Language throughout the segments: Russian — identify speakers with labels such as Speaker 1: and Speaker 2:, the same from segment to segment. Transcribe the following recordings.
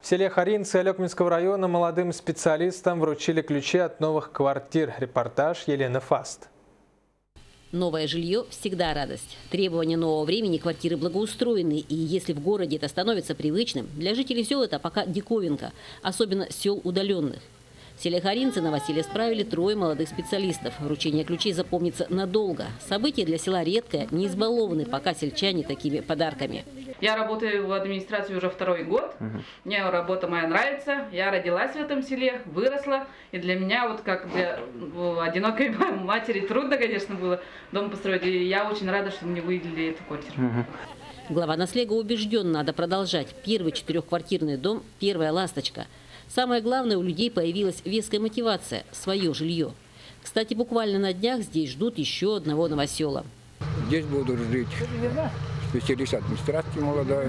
Speaker 1: В селе Харинцы Алекминского района молодым специалистам вручили ключи от новых квартир. Репортаж Елены Фаст.
Speaker 2: Новое жилье – всегда радость. Требования нового времени квартиры благоустроены. И если в городе это становится привычным, для жителей сел это пока диковинка, особенно сел удаленных. В селе Харинцы новоселье справили 3 молодых специалистов. Вручение ключей запомнится надолго. Событие для села редкое, не избалованы пока сельчане такими подарками.
Speaker 3: Я работаю в администрации уже 2-й год. Мне работа моя нравится. Я родилась в этом селе, выросла. И для меня, вот как для одинокой матери, трудно, конечно, было дом построить. И я очень рада, что мне выделили эту квартиру.
Speaker 2: Глава наслега убежден, надо продолжать. Первый 4-квартирный дом – первая ласточка. Самое главное, у людей появилась веская мотивация – свое жилье. Кстати, буквально на днях здесь ждут еще одного новосела.
Speaker 4: Здесь будут жить специалист администрации молодая,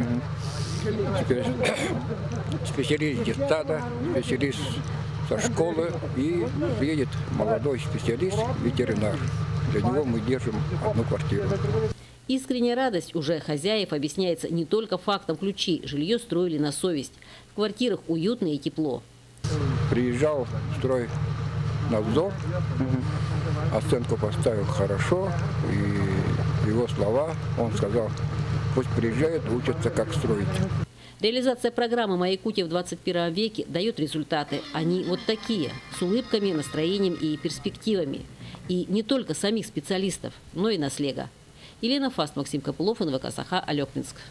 Speaker 4: специалист детсада, специалист со школы и приедет молодой специалист, ветеринар. Для него мы держим одну квартиру.
Speaker 2: Искренняя радость уже хозяев объясняется не только фактом ключей. Жилье строили на совесть. В квартирах уютно и тепло.
Speaker 4: Приезжал стройнадзор, оценку поставил хорошо. И его слова, он сказал, пусть приезжают, учатся, как строить.
Speaker 2: Реализация программы «Моя Якутия в 21 веке» дает результаты. Они вот такие, с улыбками, настроением и перспективами. И не только самих специалистов, но и наслега. Елена Фаст, Максим Копылов, НВК Саха, Алекминск.